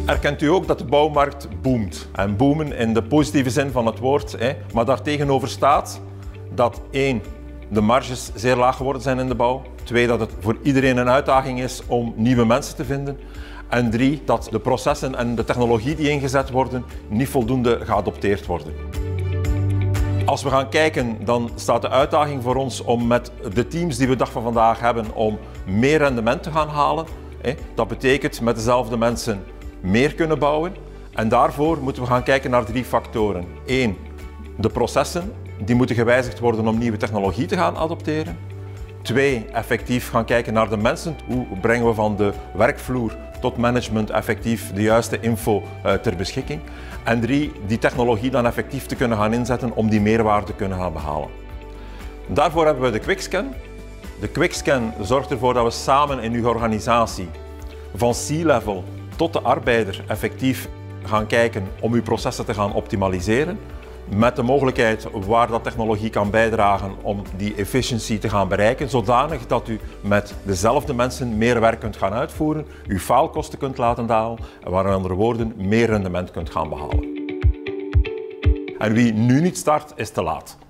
Erkent u ook dat de bouwmarkt boomt? En boomen in de positieve zin van het woord. Maar daartegenover staat dat 1. De marges zeer laag geworden zijn in de bouw. 2. Dat het voor iedereen een uitdaging is om nieuwe mensen te vinden. En 3. Dat de processen en de technologie die ingezet worden niet voldoende geadopteerd worden. Als we gaan kijken, dan staat de uitdaging voor ons om met de teams die we de dag van vandaag hebben, om meer rendement te gaan halen. Dat betekent met dezelfde mensen meer kunnen bouwen. En daarvoor moeten we gaan kijken naar 3 factoren. 1. De processen, die moeten gewijzigd worden om nieuwe technologie te gaan adopteren. 2. Effectief gaan kijken naar de mensen. Hoe brengen we van de werkvloer tot management effectief de juiste info ter beschikking. En 3. Die technologie dan effectief te kunnen gaan inzetten om die meerwaarde te kunnen gaan behalen. Daarvoor hebben we de Quickscan. De Quickscan zorgt ervoor dat we samen in uw organisatie van C-level tot de arbeider effectief gaan kijken om uw processen te gaan optimaliseren. Met de mogelijkheid waar dat technologie kan bijdragen om die efficiëntie te gaan bereiken, zodanig dat u met dezelfde mensen meer werk kunt gaan uitvoeren, uw faalkosten kunt laten dalen en met andere woorden meer rendement kunt gaan behalen. En wie nu niet start, is te laat.